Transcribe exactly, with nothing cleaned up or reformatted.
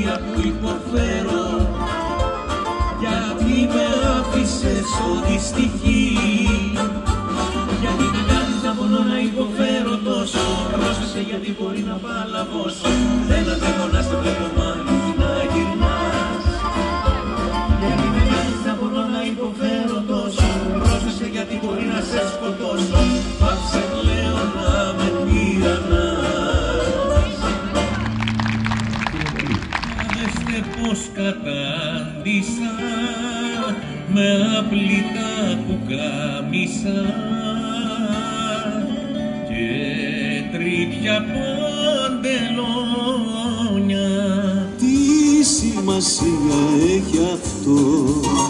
δυστυχία που υποφέρω, γιατί με άφησες οδυστυχή, γιατί με κάνεις να πονώ να υποφέρω τόσο. Πρόσθεσε γιατί μπορεί να παλαβώσω, δεν αντέχω να σε βλέπω μάλλον να γυρνάς, γιατί με κάνεις να πονώ να υποφέρω τόσο. Πρόσθεσε γιατί μπορεί να σε σκοτώσω, πάψε λέω να με τυραννάς. Δέστε πως κατάντησα με απλητά πουκάμισα και τρίπια παντελόνια. Τι σημασία έχει αυτό?